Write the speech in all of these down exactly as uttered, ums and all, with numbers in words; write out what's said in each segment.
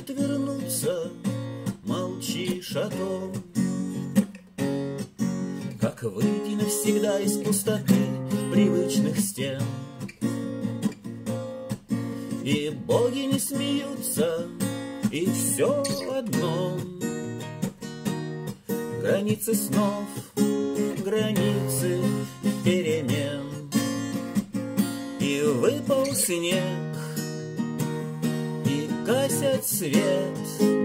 хочет вернуться, молчишь о том, как выйти навсегда из пустоты привычных стен. И боги не смеются, и все одно. Границы снов, границы перемен. И выпал снег, и гасят свет.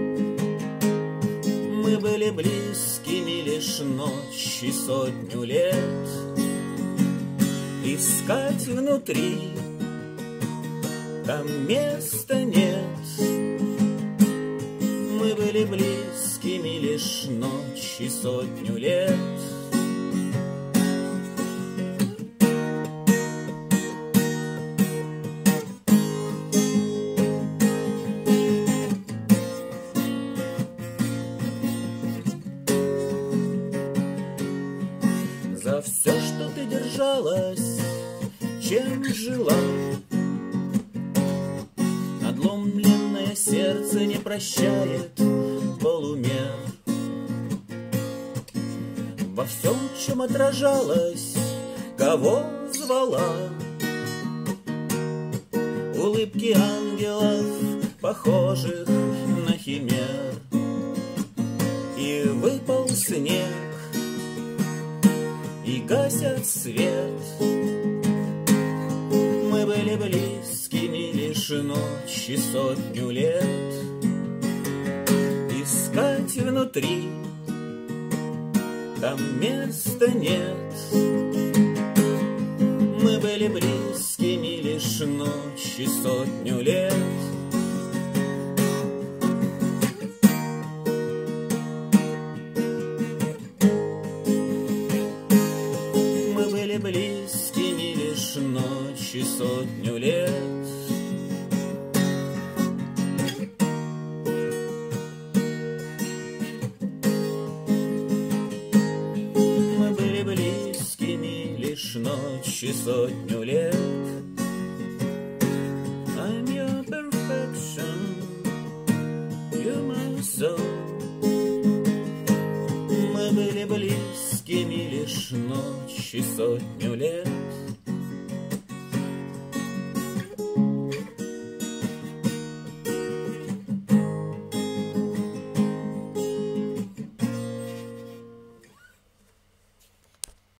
Мы были близкими лишь ночь и сотню лет. Искать внутри, там места нет. Мы были близкими лишь ночь и сотню лет. За все, что ты держалась, чем жила, надломленное сердце не прощает полумер. Во всем, чем отражалась, кого звала, улыбки ангелов, похожих на химер. И выпал снег, и гасят свет. Мы были близкими лишь ночь и сотню лет. Искать внутри, там места нет. Мы были близкими лишь ночь и сотню лет. Мы были близкими лишь ночь и сотню лет. Мы были близкими лишь ночь и сотню лет. I'm your perfection, you're my soul. Мы были близкими лишь ночь и сотню лет.